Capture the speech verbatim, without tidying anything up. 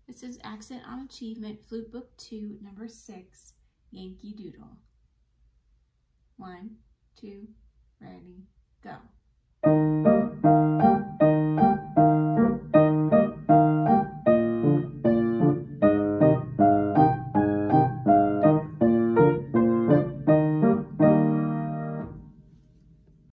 This is Accent on Achievement, Flute Book two, number six, Yankee Doodle. One, two, ready, go.